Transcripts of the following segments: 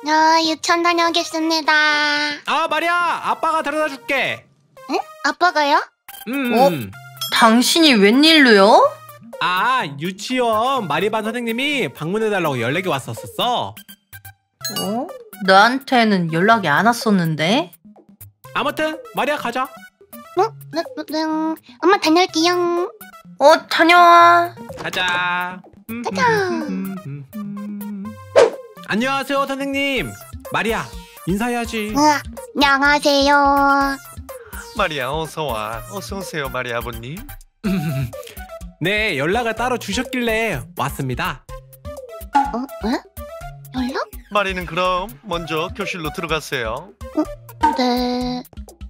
유치원 다녀오겠습니다. 아, 마리아, 아빠가 데려다 줄게. 응? 아빠가요? 당신이 웬일로요? 아, 유치원 마리반 선생님이 방문해달라고 연락이 왔었어. 나한테는 연락이 안 왔었는데. 아무튼 마리아 가자. 엄마 다녀올게요. 다녀와. 가자. 가자. 안녕하세요, 선생님. 마리아, 인사해야지. 안녕하세요. 마리아 어서와. 어서오세요 마리아 아버님. 네, 연락을 따로 주셨길래 왔습니다. 왜? 연락? 마리는 그럼 먼저 교실로 들어가세요. 네.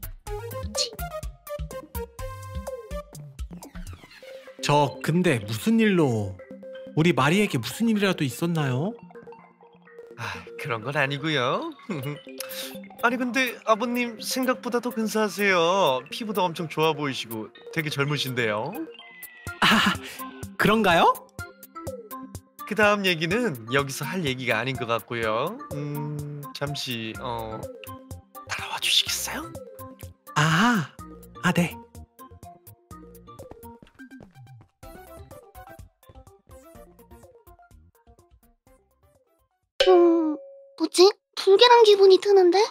저 근데 무슨 일로, 우리 마리에게 무슨 일이라도 있었나요? 그런 건 아니고요. 아니 근데 아버님 생각보다 더 근사하세요. 피부도 엄청 좋아 보이시고 되게 젊으신데요. 아, 그런가요? 그 다음 얘기는 여기서 할 얘기가 아닌 것 같고요. 잠시 따라와 주시겠어요? 네. 뭐지? 불길한 기분이 드는데?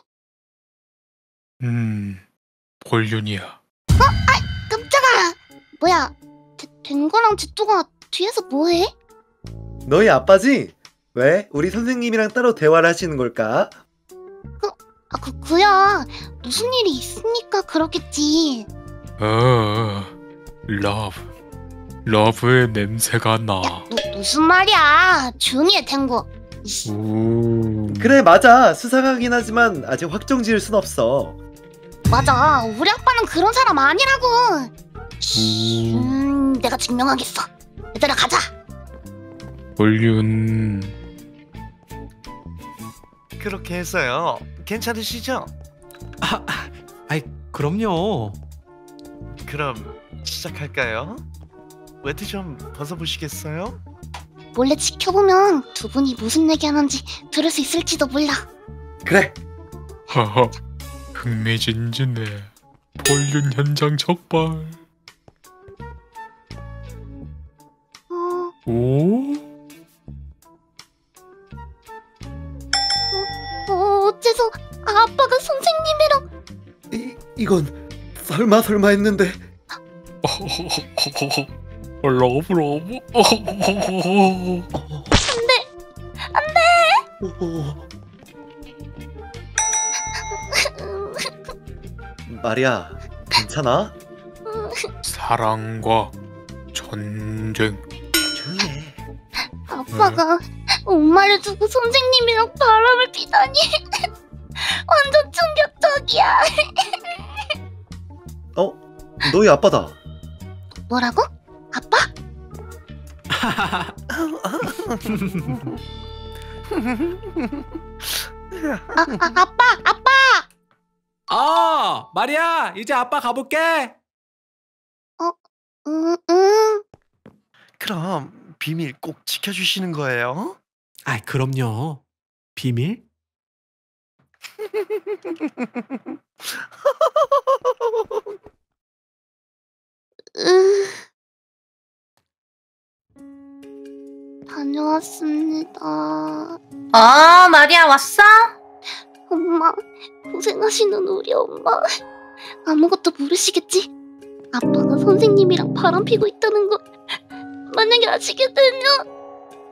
볼륜이야. 깜짝아! 뭐야? 댕거랑 지뚜가 뒤에서 뭐해? 너희 아빠지? 왜? 우리 선생님이랑 따로 대화를 하시는 걸까? 그야 무슨 일이 있으니까 그렇겠지. 러브의 냄새가 나. 무슨 말이야? 조용히 해, 댕거. 그래 맞아, 수상하긴 하지만 아직 확정 지을 순 없어. 맞아, 우리 아빠는 그런 사람 아니라고. 내가 증명하겠어. 얘들아 가자. 볼륜. 그렇게 해서요. 괜찮으시죠? 그럼요. 그럼 시작할까요? 외투 좀 벗어보시겠어요? 몰래 지켜보면 두 분이 무슨 얘기하는지 들을 수 있을지도 몰라. 그래. 하하. 흥미진진해. 볼륜 현장 적발. 어째서 아빠가 선생님이랑... 이건 설마 했는데. 러브. 안돼. 마리아, 괜찮아? 사랑과 전쟁. 조용히 해. 아빠가 엄마를 두고 선생님이랑 바람을 피다니. 완전 충격적이야. 너희 아빠다. 뭐라고? 아빠? 아빠! 마리아, 이제 아빠 가볼게. 응. 그럼 비밀 꼭 지켜주시는 거예요? 그럼요. 비밀? 다녀왔습니다. 마리아 왔어? 엄마, 고생하시는 우리 엄마. 아무것도 모르시겠지? 아빠가 선생님이랑 바람 피고 있다는 거 만약에 아시게 되면...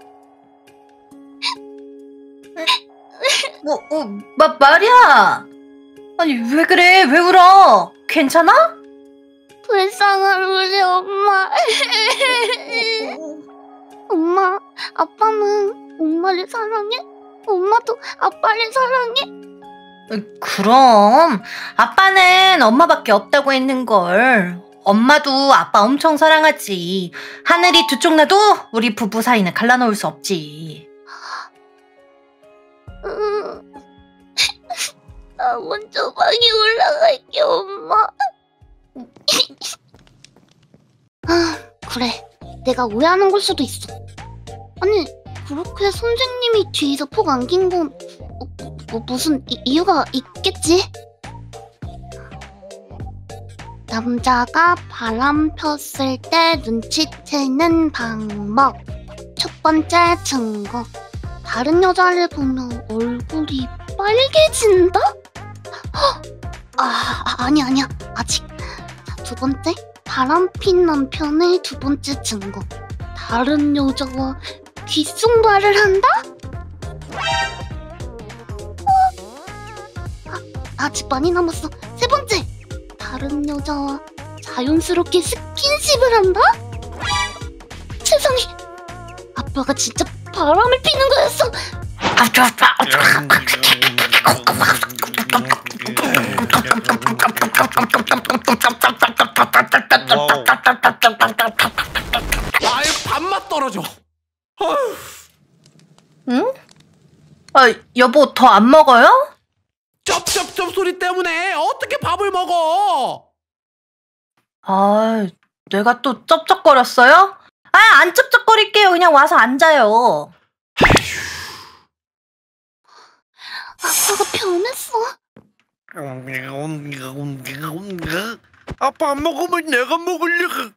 마리아! 아니 왜 그래? 왜 울어? 괜찮아? 불쌍한 우리 엄마. 엄마, 아빠는 엄마를 사랑해? 엄마도 아빠를 사랑해? 그럼 아빠는 엄마밖에 없다고 했는걸. 엄마도 아빠 엄청 사랑하지. 하늘이 두 쪽 나도 우리 부부 사이는 갈라놓을 수 없지. 나 먼저 방에 올라갈게, 엄마. 그래. 내가 오해하는 걸 수도 있어. 아니, 그렇게 선생님이 뒤에서 폭 안긴 건 무슨 이유가 있겠지? 남자가 바람 폈을 때 눈치채는 방법. 첫 번째 증거. 다른 여자를 보면 얼굴이 빨개진다? 아니야. 아직. 자, 두 번째. 바람핀 남편의 두 번째 증거. 다른 여자와 귓속말을 한다? 아직 많이 남았어. 세 번째. 다른 여자와 자연스럽게 스킨십을 한다? 세상에. 아빠가 진짜 바람을 피는 거였어. 아유, 밥맛 떨어져. 어휴. 응? 여보 더 안 먹어요? 쩝쩝쩝 소리 때문에 어떻게 밥을 먹어? 내가 또 쩝쩝거렸어요? 안 쩝쩝거릴게요. 그냥 와서 앉아요. 아빠가 변했어. 아빠 안 먹으면 내가 먹으려고.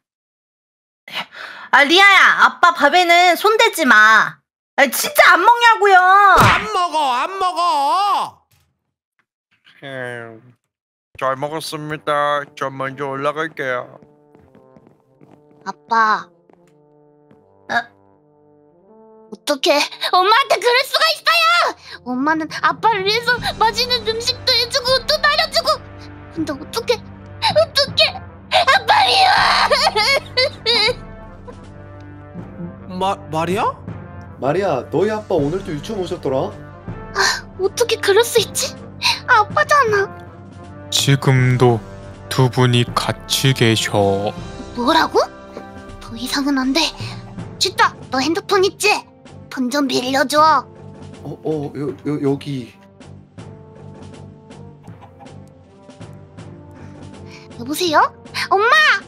리아야, 아빠 밥에는 손대지 마. 진짜 안 먹냐고요. 안 먹어. 잘 먹었습니다. 저 먼저 올라갈게요. 아빠. 어떡해. 엄마한테 그럴 수가 있어요. 엄마는 아빠를 위해서 맛있는 음식도 해주고 또 나려주고. 근데 어떡해. 아빠 미워. 말이야? 마리아, 너희 아빠 오늘도 유치원 오셨더라? 어떻게 그럴 수 있지? 아빠잖아. 지금도 두 분이 같이 계셔. 뭐라고? 더 이상은 안 돼. 쥐따, 너 핸드폰 있지? 돈 좀 빌려줘. 여기. 여보세요? 엄마!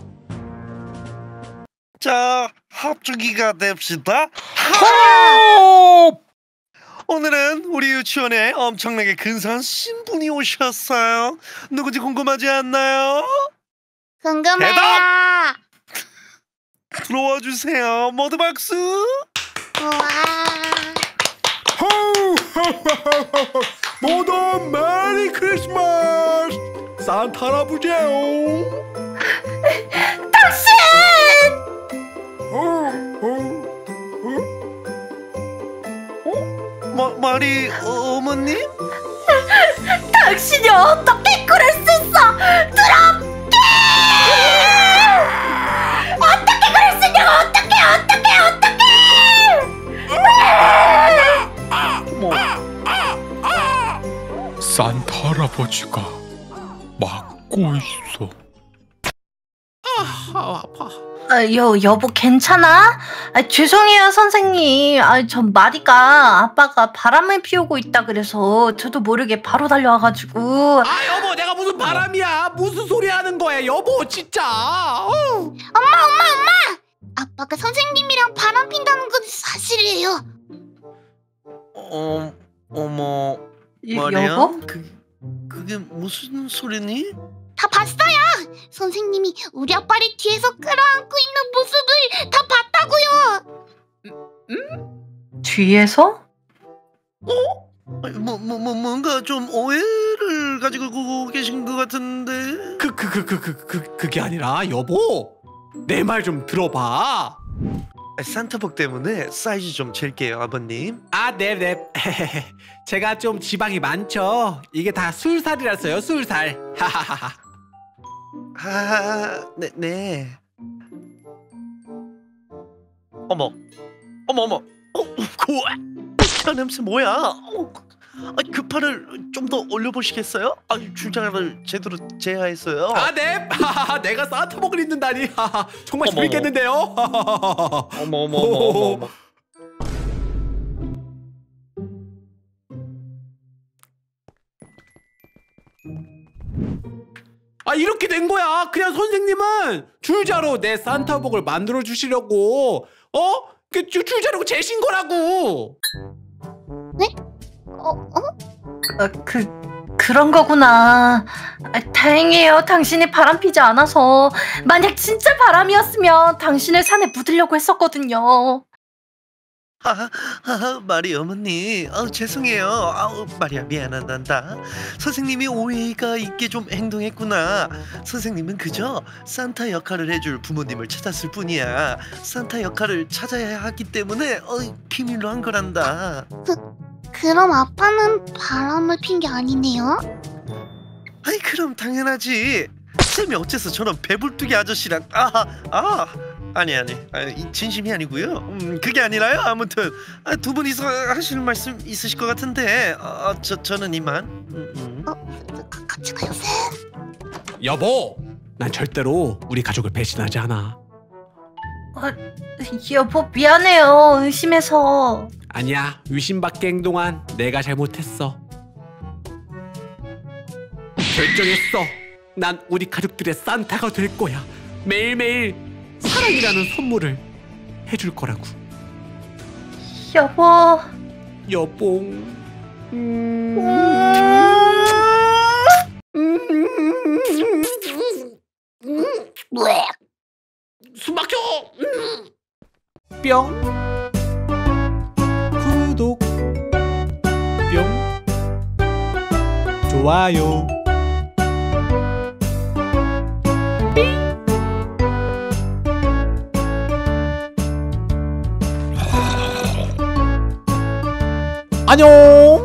자, 합주기가 됩시다. 오늘은 우리 유치원에 엄청나게 근사한 신분이 오셨어요. 누구지 궁금하지 않나요? 궁금해요. 들어와 주세요. 모두 박수. 우와. 모두 메리 크리스마스. 산타 할아버지요. 당신! 마리 어머님? 당신이 어떻게 그럴 수 있어? 드럽게! 어떻게 그럴 수 있냐고! 어떻게! 산타 할아버지가 막고 있어. 아파. 여보 괜찮아? 죄송해요 선생님. 전 마리가 아빠가 바람을 피우고 있다 그래서 저도 모르게 바로 달려와가지고. 여보, 내가 무슨 바람이야? 무슨 소리 하는 거야, 여보, 진짜. 엄마! 아빠가 선생님이랑 바람 핀다는 건 사실이에요. 어머, 마리아? 여보? 그게 무슨 소리니? 다 봤어요. 선생님이 우리 아빠를 뒤에서 끌어안고 있는 모습을 다 봤다고요. 뒤에서? 뭔가 좀 오해를 가지고 계신 것 같은데. 그게 아니라, 여보, 내 말 좀 들어봐. 산타복 때문에 사이즈 좀 잴게요, 아버님. 네. 제가 좀 지방이 많죠. 이게 다 술살이라서요, 술살. 네. 어머. 그 냄새 뭐야? 그 팔을 좀 더 올려보시겠어요? 줄자를 제대로 제하했어요. 네. 내가 산타복을 입는다니. 정말 재밌겠는데요. 어머. 이렇게 된 거야. 그냥 선생님은 줄자로 내 산타복을 만들어 주시려고 그 줄자로 재신 거라고. 네? 그런 거구나. 다행이에요. 당신이 바람피지 않아서. 만약 진짜 바람이었으면 당신을 산에 묻으려고 했었거든요. 마리 어머니, 죄송해요. 마리아 미안하단다. 선생님이 오해가 있게 좀 행동했구나. 선생님은 그저 산타 역할을 해줄 부모님을 찾았을 뿐이야. 산타 역할을 찾아야 하기 때문에 비밀로 한 거란다. 그럼 아빠는 바람을 핀 게 아니네요? 아이 그럼 당연하지. 쌤이 어째서 저런 배불뚝이 아저씨랑 아니 진심이 아니고요. 그게 아니라요. 아무튼 두 분이서 하시는 말씀 있으실 것 같은데 저는 이만. 같이 가요, 쌤. 여보, 난 절대로 우리 가족을 배신하지 않아. 여보 미안해요. 의심해서. 아니야, 의심받게 행동한 내가 잘못했어. 결정했어. 난 우리 가족들의 산타가 될 거야. 매일매일 사랑이라는 선물을 해줄 거라고. 여보. 여봉. 왜? 숨 막혀. 뿅. 구독. 뿅. 좋아요. 안녕.